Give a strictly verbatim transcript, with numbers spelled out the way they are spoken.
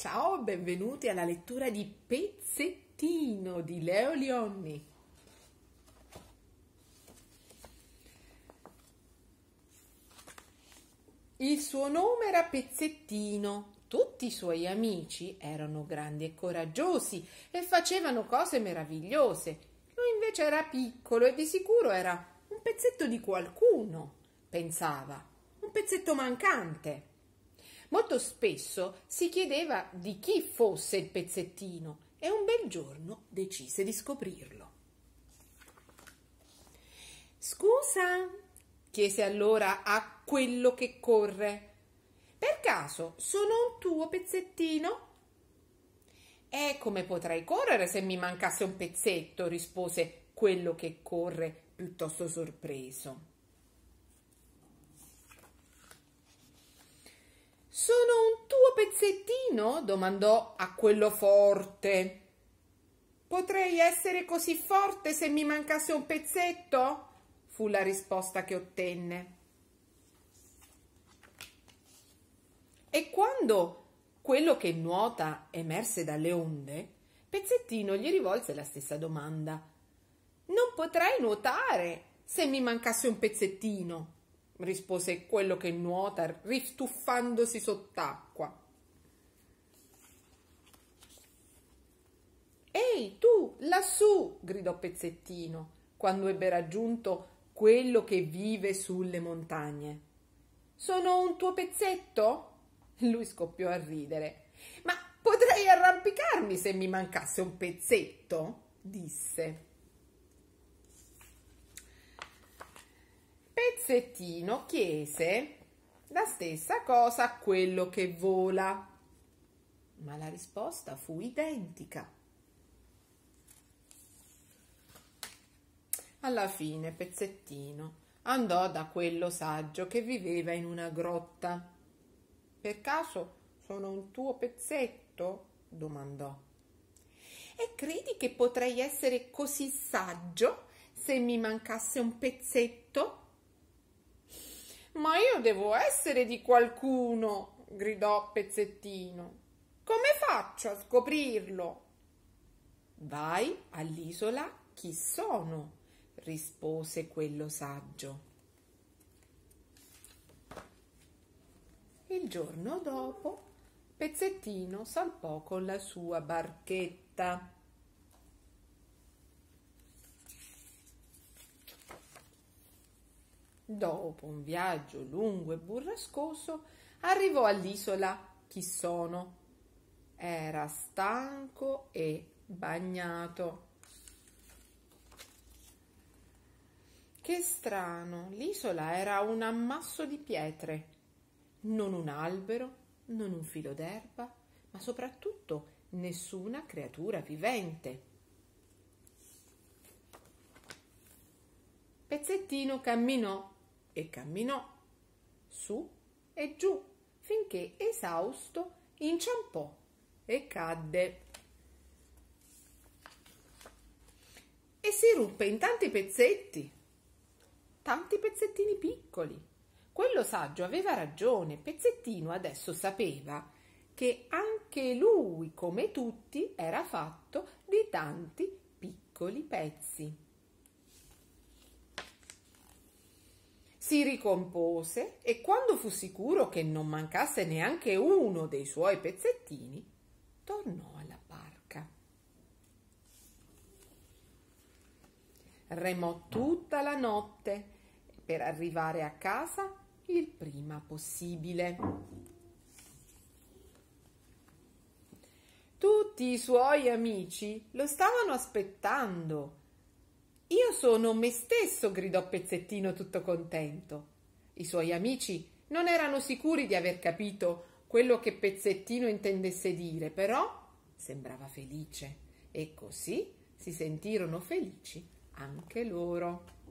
Ciao, benvenuti alla lettura di Pezzettino di Leo Lionni. Il suo nome era Pezzettino. Tutti i suoi amici erano grandi e coraggiosi e facevano cose meravigliose. Lui invece era piccolo e di sicuro era un pezzetto di qualcuno, pensava, un pezzetto mancante. Molto spesso si chiedeva di chi fosse il pezzettino e un bel giorno decise di scoprirlo. «Scusa», chiese allora a quello che corre, «per caso sono un tuo pezzettino?» «E come potrei correre se mi mancasse un pezzetto?» rispose quello che corre piuttosto sorpreso. «Sono un tuo pezzettino?» domandò a quello forte. «Potrei essere così forte se mi mancasse un pezzetto?» fu la risposta che ottenne. E quando quello che nuota emerse dalle onde, Pezzettino gli rivolse la stessa domanda. «Non potrei nuotare se mi mancasse un pezzettino», rispose quello che nuota ristuffandosi sott'acqua. «Ehi, tu, lassù!» gridò Pezzettino, quando ebbe raggiunto quello che vive sulle montagne. «Sono un tuo pezzetto?» Lui scoppiò a ridere. «Ma potrei arrampicarmi se mi mancasse un pezzetto?» disse. Pezzettino chiese la stessa cosa a quello che vola, ma la risposta fu identica. Alla fine Pezzettino andò da quello saggio che viveva in una grotta. «Per caso sono un tuo pezzetto?» domandò. «E credi che potrei essere così saggio se mi mancasse un pezzetto?» «Ma io devo essere di qualcuno!» gridò Pezzettino. «Come faccio a scoprirlo?» «Vai all'isola Chi sono?» rispose quello saggio. Il giorno dopo Pezzettino salpò con la sua barchetta. Dopo un viaggio lungo e burrascoso arrivò all'isola Chi sono. Era stanco e bagnato. Che strano, l'isola era un ammasso di pietre, non un albero, non un filo d'erba, ma soprattutto nessuna creatura vivente. Pezzettino camminò e camminò, su e giù, finché esausto inciampò e cadde. E si ruppe in tanti pezzetti, tanti pezzettini piccoli. Quello saggio aveva ragione, Pezzettino adesso sapeva che anche lui, come tutti, era fatto di tanti piccoli pezzi. Si ricompose e quando fu sicuro che non mancasse neanche uno dei suoi pezzettini, tornò alla barca. Remò tutta la notte per arrivare a casa il prima possibile. Tutti i suoi amici lo stavano aspettando. «Io sono me stesso!» gridò Pezzettino tutto contento. I suoi amici non erano sicuri di aver capito quello che Pezzettino intendesse dire, però sembrava felice e così si sentirono felici anche loro.